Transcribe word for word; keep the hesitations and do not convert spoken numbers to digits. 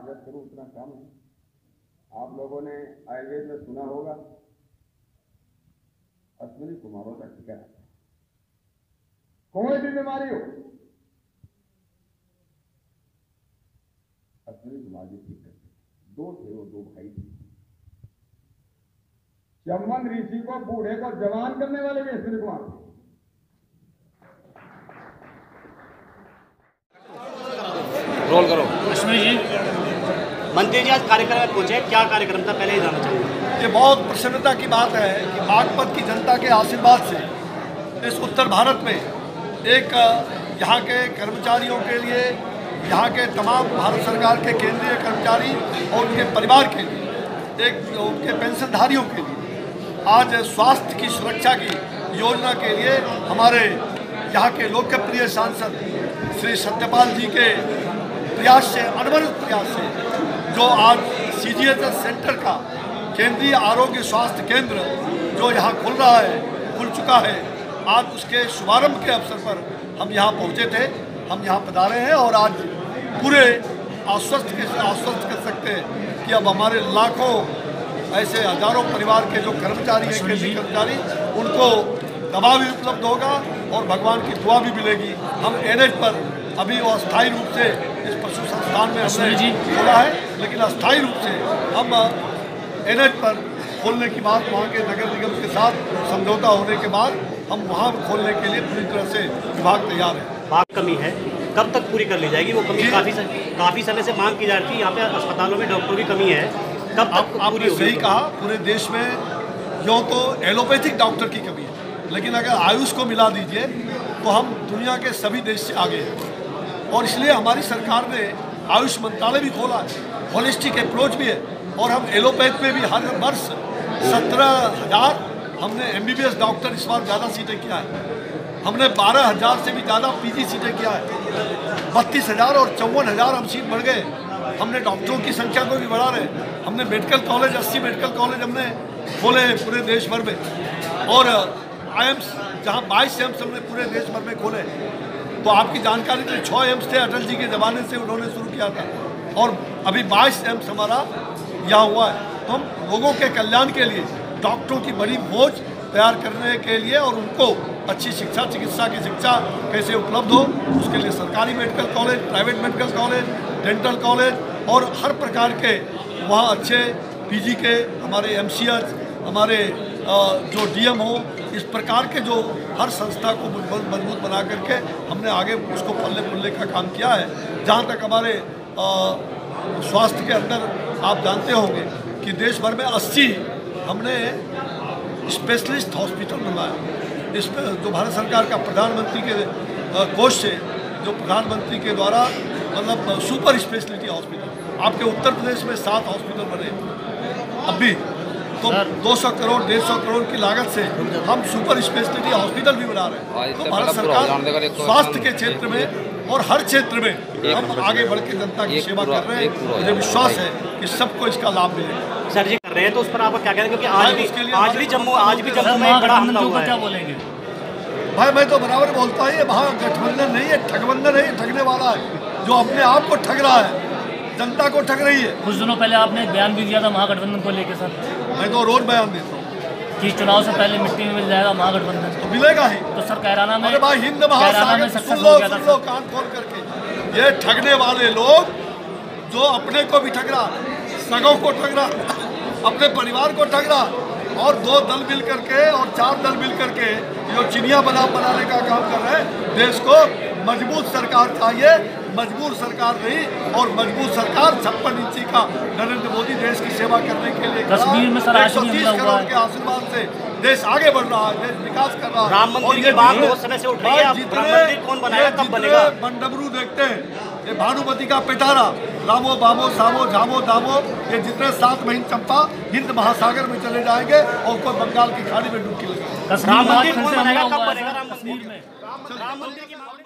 स्वागत करूं उतना कम है। आप लोगों ने आयुर्वेद में सुना होगा अश्विनी कुमारों का टीका, कोई भी बीमारी हो अश्विनी कुमार जी ठीक करते। दो थे वो, दो भाई थे। चम्मन ऋषि को बूढ़े को जवान करने वाले भी अश्विनी कुमार थे। रोल करो। अश्विनी जी, मंत्री जी आज कार्यक्रम में पहुंचे, क्या कार्यक्रम था पहले ही जानना चाहूँगा। ये बहुत प्रसन्नता की बात है कि बागपत की जनता के आशीर्वाद से इस उत्तर भारत में एक यहाँ के कर्मचारियों के लिए, यहाँ के तमाम भारत सरकार के केंद्रीय कर्मचारी और उनके परिवार के लिए, एक उनके पेंशनधारियों के लिए आज स्वास्थ्य की सुरक्षा की योजना के लिए हमारे यहाँ के लोकप्रिय सांसद श्री सत्यपाल जी के प्रयास से, अनवरत प्रयास से जो आज C G H S centre का केंद्रीय आरोग्य स्वास्थ्य केंद्र जो यहाँ खुल रहा है, खुल चुका है, आज उसके शुभारंभ के अवसर पर हम यहाँ पहुँचे थे। हम यहाँ पधारे हैं और आज पूरे आश्वस्त के आश्वस्त कर सकते हैं कि अब हमारे लाखों ऐसे हजारों परिवार के जो कर्मचारी हैं, केंद्रीय कर्मचारी, उनको दवा भी उपलब्ध होगा और भगवान की दुआ भी मिलेगी। हम एन एच पर अभी वो अस्थायी रूप से इस पशु संस्थान में हमने खोला है, लेकिन अस्थायी रूप से हम एन एच पर खोलने की बात वहाँ के नगर निगम के साथ समझौता होने के बाद हम वहाँ खोलने के लिए पूरी तरह से विभाग तैयार है। बात कमी है, कब तक पूरी कर ली जाएगी? वो कमी काफ़ी काफ़ी समय से मांग की जा रही थी। यहाँ पे अस्पतालों में डॉक्टरों की कमी है, कब तक आपने सही कहा। पूरे देश में यूँ तो एलोपैथिक डॉक्टर की कमी है, लेकिन अगर आयुष को मिला दीजिए तो हम दुनिया के सभी देश से आगे हैं। और इसलिए हमारी सरकार ने आयुष मंत्रालय भी खोला है, होलिस्टिक अप्रोच भी है। और हम एलोपैथ में भी हर वर्ष सत्रह हजार हमने M B B S doctor इस बार ज़्यादा सीटें किया है। हमने बारह हजार से भी ज़्यादा पी जी सीटें किया है। बत्तीस हजार और चौवन हजार हम सीट बढ़ गए। हमने डॉक्टरों की संख्या को भी बढ़ा रहे। हमने मेडिकल कॉलेज, अस्सी मेडिकल कॉलेज हमने खोले हैं पूरे देश भर में। और आई एम्स जहाँ बाईस एम्स हमने पूरे देश भर में खोले। तो आपकी जानकारी के लिए छः एम्स थे, अटल जी के ज़माने से उन्होंने शुरू किया था, और अभी बाईस एम्स हमारा यहाँ हुआ है। तो हम लोगों के कल्याण के लिए डॉक्टरों की बड़ी फौज तैयार करने के लिए और उनको अच्छी शिक्षा, चिकित्सा की शिक्षा कैसे उपलब्ध हो, उसके लिए सरकारी medical college, private medical college, dental college और हर प्रकार के वहाँ अच्छे पी जी के हमारे एम सी एच, हमारे जो डी एम हो, इस प्रकार के जो हर संस्था को मजबूत बना करके हमने आगे उसको फलने फूलने का काम किया है। जहाँ तक हमारे स्वास्थ्य के अंदर आप जानते होंगे कि देश भर में अस्सी हमने स्पेशलिस्ट हॉस्पिटल बनवाया। इस जो भारत सरकार का प्रधानमंत्री के कोष से जो प्रधानमंत्री के द्वारा मतलब सुपर स्पेशलिटी हॉस्पिटल, आपके उत्तर प्रदेश में सात हॉस्पिटल बने अभी। तो दो सौ करोड़ डेढ़ सौ करोड़ की लागत से हम सुपर स्पेशलिटी हॉस्पिटल भी बना रहे हैं। तो भारत सरकार स्वास्थ्य के क्षेत्र में और हर क्षेत्र में हम आगे बढ़ के जनता की सेवा कर रहे हैं। मुझे विश्वास है कि सबको इसका लाभ मिलेगा। सर जी कर रहे हैं तो उस पर आप क्या कहेंगे? क्योंकि आज भी आज भी जम्मू आज भी जम्मू में बड़ा हमला हुआ है। क्या बोलेंगे भाई? मैं तो बराबर बोलता हूँ, ये महागठबंधन नहीं है, ठगबंधन है, ये ठगने वाला है जो अपने आप को ठग रहा है, जनता को ठग रही है। कुछ दिनों पहले आपने एक बयान भी दिया था महागठबंधन को लेकर। सर मैं तो रोज बयान देता हूँ कि चुनाव से पहले मिट्टी में मिल जाएगा महागठबंधन। तो मिलेगा ही। तो सर कैराना में, अरे भाई हिंद महासागर सुन लो, सुन लो कान खोल करके, ये ठगने वाले लोग जो अपने को भी ठग रहा, सगों को ठग रहा, अपने परिवार को ठग रहा, और दो दल मिल करके और चार दल मिल करके जो चिड़िया बना बनाने का काम कर रहे हैं। देश को मजबूत सरकार चाहिए, मजबूर सरकार नहीं। और मजबूत सरकार छप्पन इंची का नरेंद्र मोदी देश की सेवा करने के लिए कश्मीर में सर एक सौ तीस करोड़ के आशीर्वाद से देश आगे बढ़ रहा है, देश विकास कर रहा है। राम मंदिर की बात बहुत समय से उठ रही है, राम मंदिर कौन बनाएगा, कब बनेगा? मंडबरू देखते हैं, ये भानुमति का पिटारा, रामो बामो सामो झामो दामो, ये जितने सात महीने चंपा हिंद महासागर में चले जाएंगे और कोई बंगाल की खाड़ी में डुबकी लगेगी। राम मंदिर कौन बनाएगा, कब बनेगा राम मंदिर में? राम मंदिर की